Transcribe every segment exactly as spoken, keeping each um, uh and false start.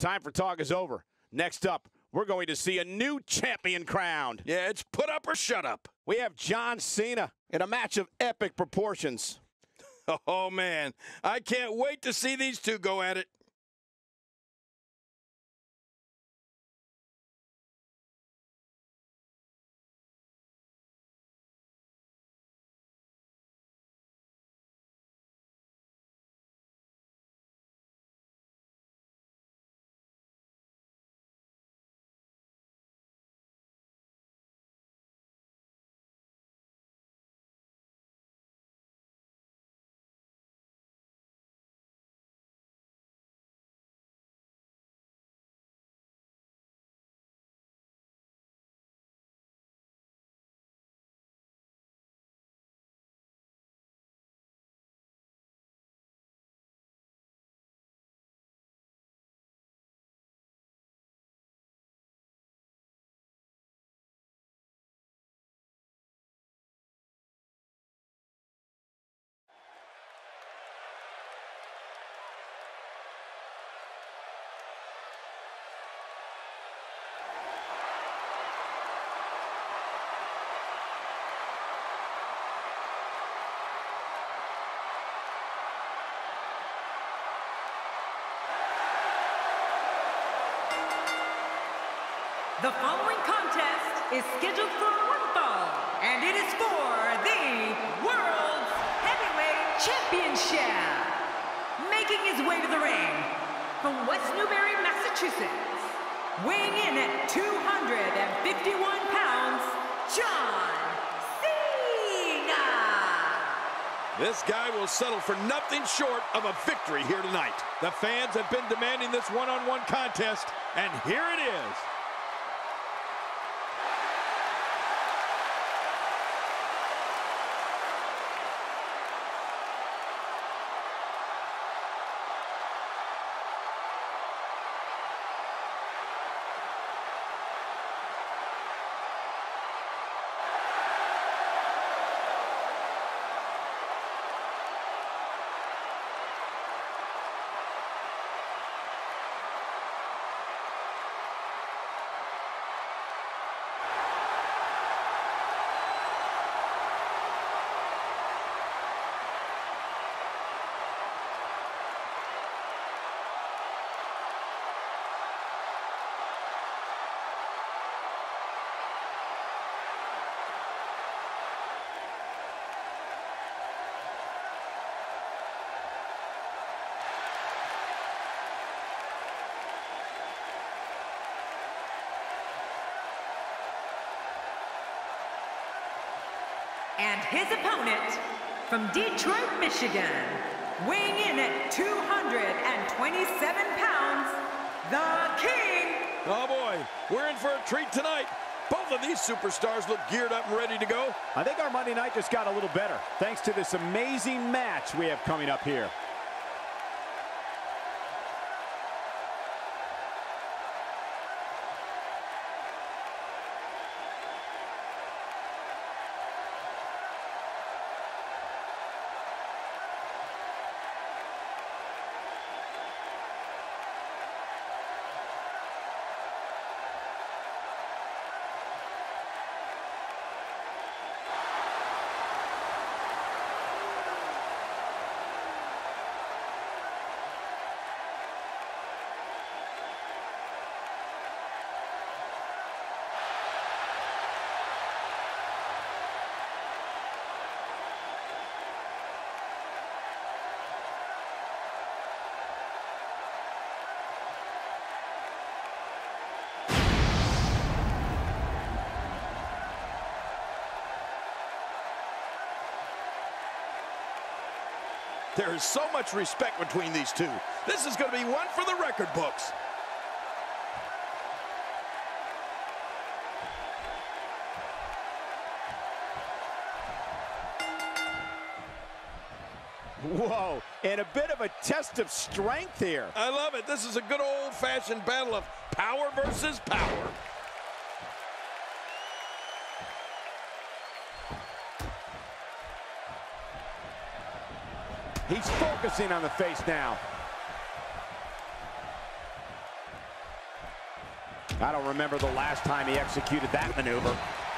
time for talk is over. Next up, we're going to see a new champion crowned. Yeah, it's put up or shut up. We have John Cena in a match of epic proportions. Oh, man. I can't wait to see these two go at it. The following contest is scheduled for one fall, and it is for the World's Heavyweight Championship. Making his way to the ring from West Newbury, Massachusetts, weighing in at two hundred fifty-one pounds, John Cena. This guy will settle for nothing short of a victory here tonight. The fans have been demanding this one-on-one contest, and here it is. And his opponent from Detroit, Michigan, weighing in at two hundred twenty-seven pounds, the King. Oh boy, we're in for a treat tonight. Both of these superstars look geared up and ready to go. I think our Monday night just got a little better, thanks to this amazing match we have coming up here. There is so much respect between these two. This is going to be one for the record books. Whoa, and a bit of a test of strength here. I love it. This is a good old-fashioned battle of power versus power. He's focusing on the face now. I don't remember the last time he executed that maneuver.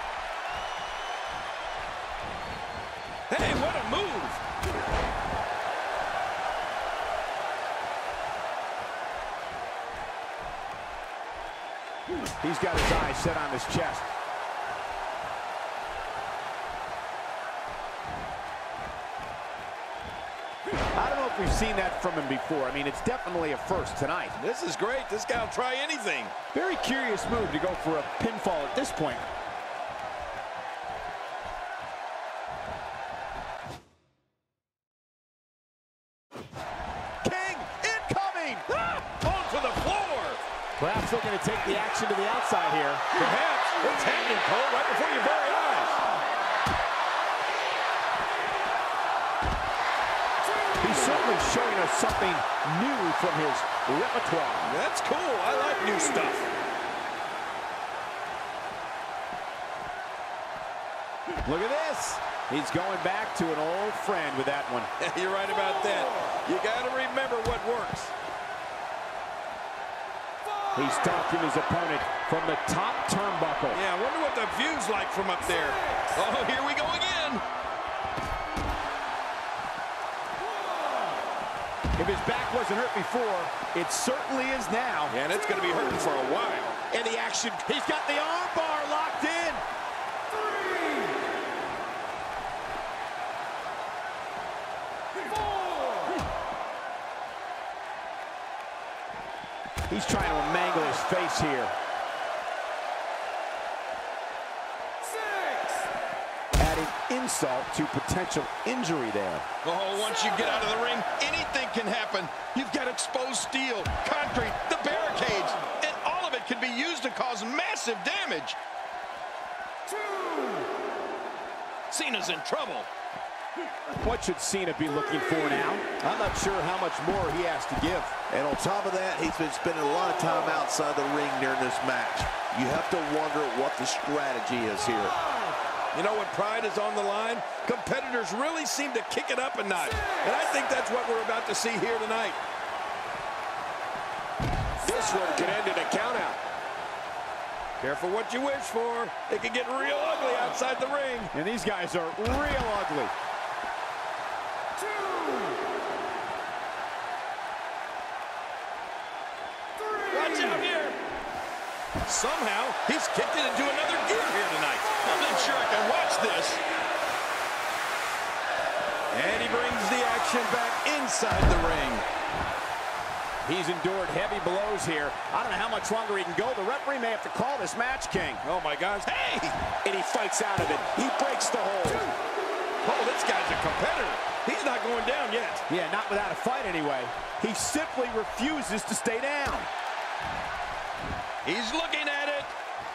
Hey, what a move! He's got his eyes set on his chest. I don't know if we've seen that from him before. I mean, it's definitely a first tonight. This is great. This guy will try anything. Very curious move to go for a pinfall at this point. King incoming! Ah, onto the floor! Perhaps looking to take the action to the outside here. Perhaps. What's happening, Cole? Right before your very eyes. He's certainly showing us something new from his repertoire. That's cool. I like new stuff. Look at this. He's going back to an old friend with that one. You're right about that. You got to remember what works. He's stalking his opponent from the top turnbuckle. Yeah, I wonder what the view's like from up there. Oh, here we go again. If his back wasn't hurt before, it certainly is now. Yeah, and it's going to be hurting for a while. And the action, he's got the arm bar locked in. He's trying to mangle his face here. Six. Adding insult to potential injury there. Oh, once you get out of the ring, anything can happen. You've got exposed steel, concrete, the barricades, and all of it can be used to cause massive damage. Two. Cena's in trouble. What should Cena be looking for now? I'm not sure how much more he has to give. And on top of that, he's been spending a lot of time outside the ring during this match. You have to wonder what the strategy is here. You know, when pride is on the line, competitors really seem to kick it up a notch. And I think that's what we're about to see here tonight. This one could end in a countout. Careful what you wish for. It can get real ugly outside the ring. And these guys are real ugly. Watch out here. Somehow, he's kicked it into another gear here tonight. I'm not sure I can watch this. And he brings the action back inside the ring. He's endured heavy blows here. I don't know how much longer he can go. The referee may have to call this match, King. Oh, my gosh. Hey! And he fights out of it. He breaks the hold. Oh, this guy's a competitor. He's not going down yet. Yeah, not without a fight anyway. He simply refuses to stay down. He's looking at it.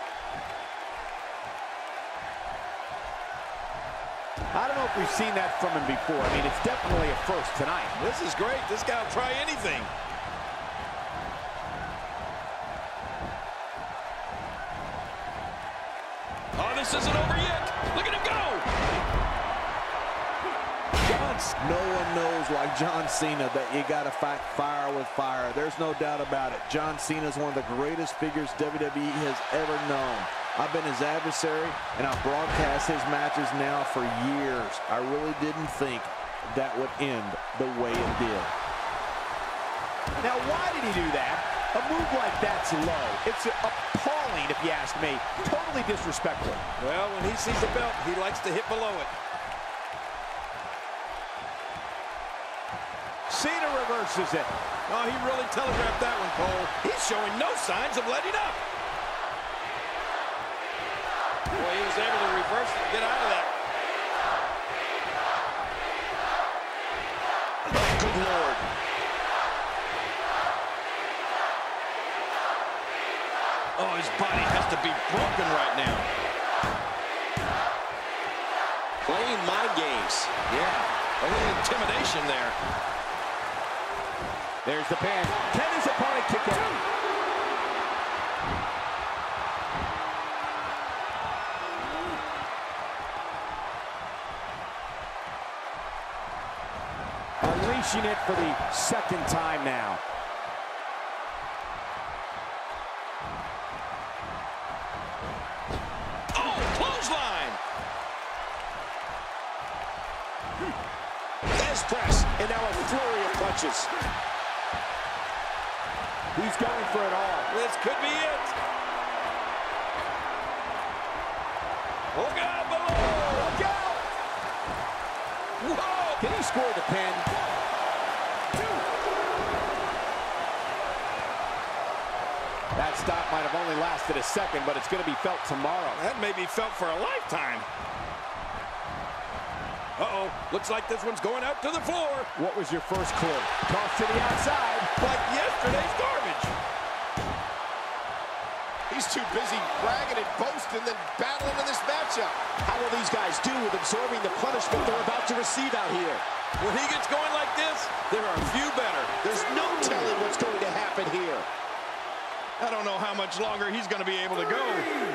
I don't know if we've seen that from him before. I mean, it's definitely a first tonight. This is great. This guy will try anything. Oh, this isn't over yet. Look at him go. No one knows like John Cena that you got to fight fire with fire. There's no doubt about it. John Cena is one of the greatest figures W W E has ever known. I've been his adversary, and I've broadcast his matches now for years. I really didn't think that would end the way it did. Now, why did he do that? A move like that's low. It's appalling, if you ask me. Totally disrespectful. Well, when he sees the belt, he likes to hit below it. Cena reverses it. Oh, he really telegraphed that one, Cole. He's showing no signs of letting up. Boy, he was able to reverse it and get out of that. Oh, good Lord. Oh, his body has to be broken right now. Playing mind games. Yeah, a little intimidation there. There's the pin. Can his opponent kick out? Unleashing it for the second time now. And now a flurry of punches. He's going for it all. This could be it. Look out below. Look out! Whoa! Can he score the pin? That stop might have only lasted a second, but it's going to be felt tomorrow. That may be felt for a lifetime. Uh-oh, looks like this one's going out to the floor. What was your first clue? Toss to the outside. Like yesterday's garbage. He's too busy bragging and boasting than battling in this matchup. How will these guys do with absorbing the punishment they're about to receive out here? When he gets going like this, there are a few better. There's no telling what's going to happen here. I don't know how much longer he's going to be able to go.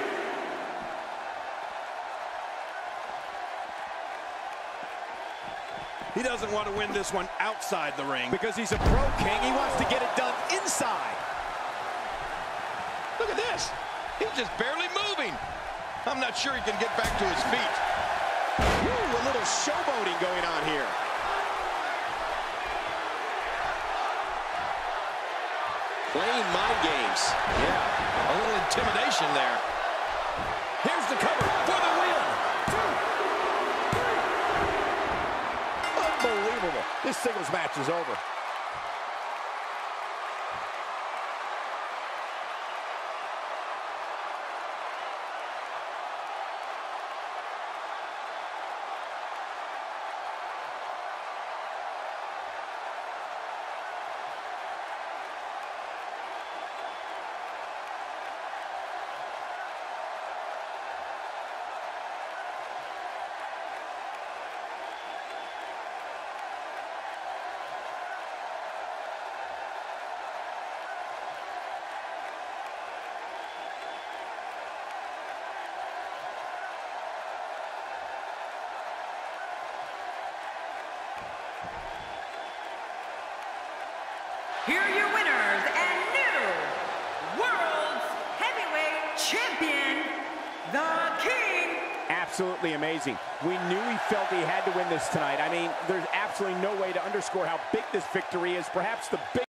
He doesn't want to win this one outside the ring. Because he's a pro king, he wants to get it done inside. Look at this. He's just barely moving. I'm not sure he can get back to his feet. Ooh, a little showboating going on here. Playing mind games. Yeah, a little intimidation there. Here's the cover for the win. Unbelievable. This singles match is over. Here are your winners and new World's Heavyweight Champion, The King. Absolutely amazing. We knew he felt he had to win this tonight. I mean, there's absolutely no way to underscore how big this victory is. Perhaps the big